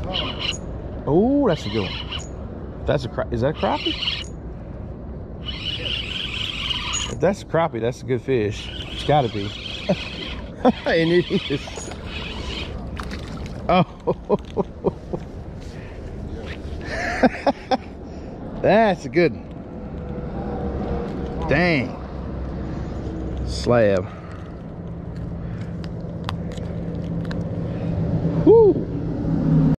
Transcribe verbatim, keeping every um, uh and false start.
Oh, that's a good one. That's a cra is that a crappie? If that's a crappie, that's a good fish. It's got to be. And it is. Oh. That's a good one. Dang. Slab. Whoo.